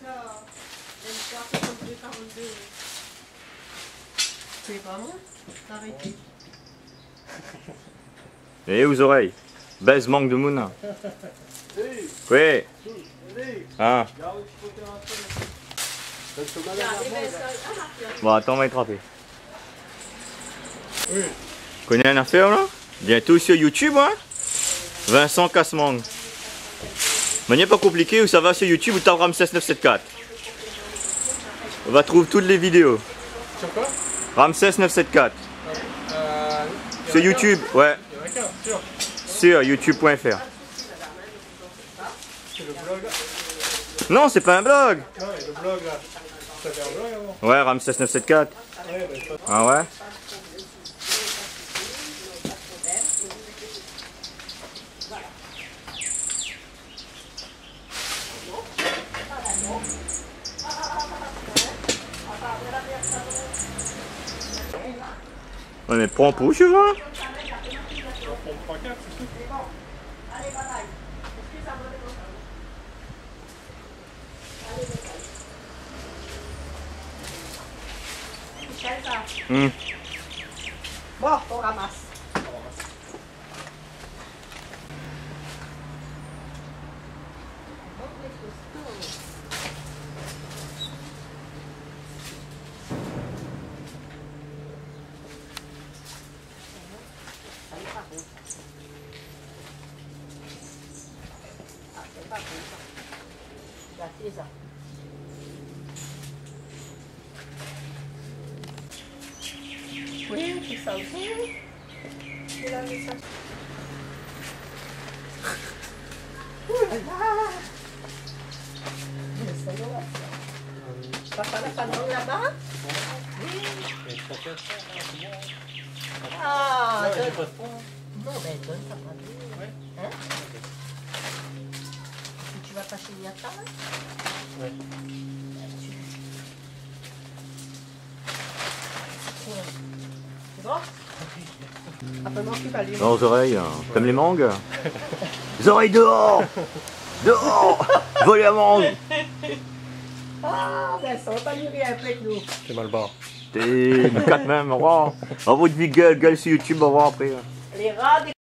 C'est vraiment arrêté. Et aux oreilles. Baisse manque de mouna. Oui. Ah. Bon, attends, on va être rappelé. Oui. Connais une affaire là? Bientôt sur YouTube, hein? Vincent Cassemang. Manière pas compliqué, où ça va sur YouTube, où t'as Ramsès 974. On va trouver toutes les vidéos. Sur quoi? Ramsès 974. Sur YouTube, ouais. Il y en a qu'un, sûr. Sur youtube.fr. C'est le blog là. Non, c'est pas un blog. Non, mais le blog là. T'avais un blog avant? Ouais, Ramsès 974. Ouais, mais pas... Ah ouais? Ouais, mais prends pour cheveux. On prend 3-4, c'est tout. Bon, on ramasse. C'est pas bon ça. La ça. Oui, c'est ça aussi. C'est la mission. Papa la panneau là-bas? Oui. Ah, donne. Non, mais donne ta panneau. Hein? Tu vas pas chez Yata? Ouais. C'est bon? Après, moi, je vais Non, aux oreilles. T'aimes les mangues? Les oreilles dehors! Dehors! Voler la mangue! Ah, ben ça va pas mûrir avec nous. C'est mal barre. T'es 4 même, au revoir. Au revoir de vie, gueule sur YouTube, au revoir après. Les rats des